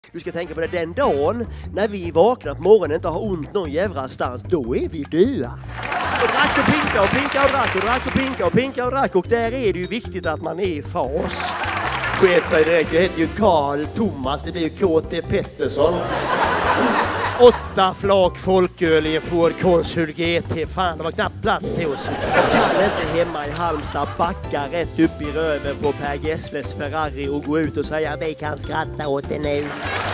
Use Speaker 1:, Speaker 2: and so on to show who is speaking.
Speaker 1: Du ska tänka på det, den dagen när vi vaknar på morgonen och inte har ont någon jävla stans, då är vi döda. Och drack och pinka och pinka och drack och drack och pinka och pinka och drack. Och där är det ju viktigt att man är i fas. Sket sig direkt, jag heter ju Karl Thomas, det blir ju KT Pettersson. 8 flak folköl i en Ford Consul GT. Fan, det var knappt plats till oss. Jag kan inte hemma i Halmstad backa rätt upp i röven på Per Gessles Ferrari och gå ut och säga vi kan skratta åt det nu.